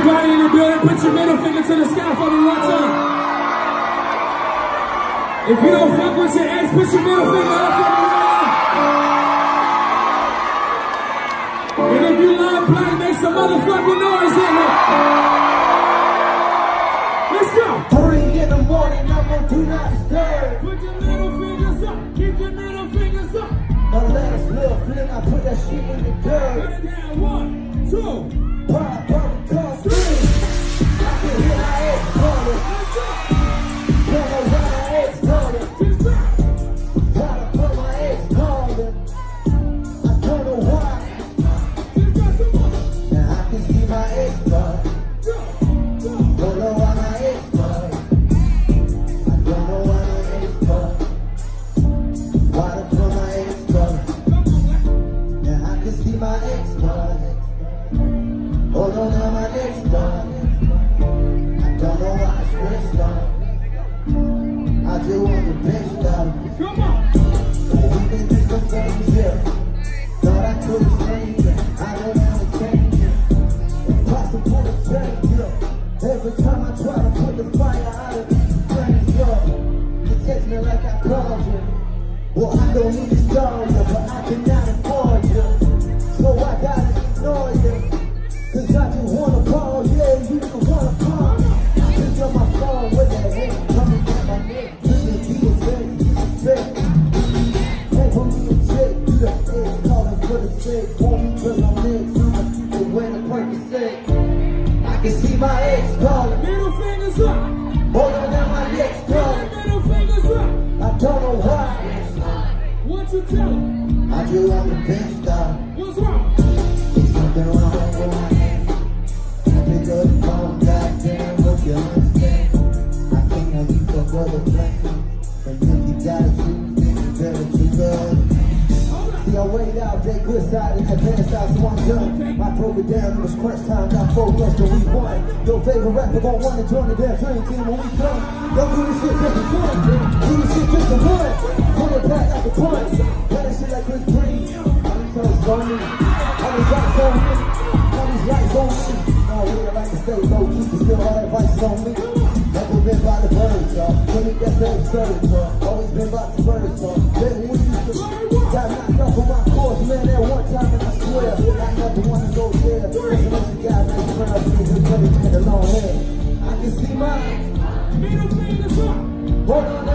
Everybody in the building, put your middle finger to the sky for me one time. If you don't fuck with your ex, put your middle finger up for me right now. And if you love black, make some motherfucking noise in here. Let's go. 3 in the morning, I'm on do not disturb. Put your middle fingers up, keep your middle fingers up. My last little fling, I put that shit in the dirt. Put it down, 1, 2. Pop, call, scream. I can hear my ex calling. Don't know why my ex calling. Gotta put my ex calling. I don't know why. Now I can see my ex calling. Don't know why my ex calling. I don't know why my ex calling. Why the fuck my ex calling? Now I can see my ex calling. Oh no, now my ex calling. I don't know why I stressed out. I just want the best out. Come on. We've been through some things, yeah. Thought I could change it. I don't want to change it. Impossible to change it. Every time I try to put the fire out of these flames, yo, you text me like I called you. Well, I don't need to stall you, but I cannot afford you. So I gotta ignore you. Cause I just wanna call, yeah, you just wanna call. I pick up my phone with that hand coming at my neck. To the DSA, you respect. Hey, for me a check, you the ex calling for the sex. Want me cause I'm next, and when the Percocet. I can see my ex calling. Middle fingers up. Hold on, now my ex calling. Middle fingers up. I don't know why. What you tell him? I just want the best out. What's wrong? There's something wrong with my head. I pick up the phone, goddamn, hope you understand. I can't have you for other plans. And if you gotta choose, then you better choose us. See, I weighed out that good side and that bad side, so I'm done. I broke it down, it was crunch time, got 4 months till we won. Your favorite rapper gon' wanna join the damn dream team when we come. Y'all do this shit just for fun. Do this shit just for fun. Pull it back like a punch. Play that shit like Chris Green. All these songs on me. All these lights on me. All these lights on me. Now we like to stay low, keep it still, all that vice on me. Never been by the birds, y'all. When it gets that absurd, y'all. Always been by the birds, y'all. Baby, we used to got knocked off of my course, man, that one time, and I swear, I never wanna go there. Cause once you got that smile, you can put it in the long hair. I can see my Middle fingers up. hold on.